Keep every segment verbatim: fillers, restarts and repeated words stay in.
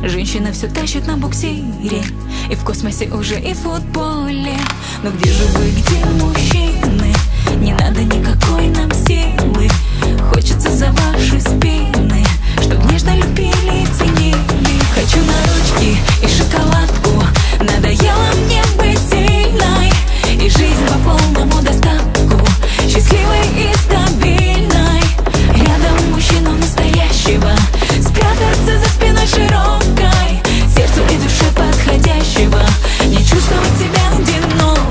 Женщина все тащит на буксире, и в космосе уже, и в футболе. Но где же вы, где мужчины? Не надо никакой нам силы. Хочется за ваши спины, чтоб нежно любили и ценили. Хочу на ручки и шоколадку. Надоело мне быть сильной, и жизнь по полному достатку, счастливой и стабильной. Рядом мужчину настоящего, спрятаться за спиной широкой, сердцу и душе подходящего, не чувствовать себя одинокой.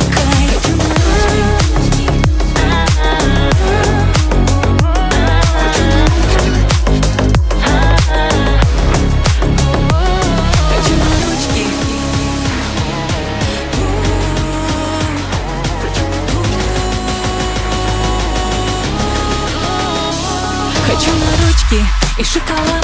Хочу на ручки и шоколад.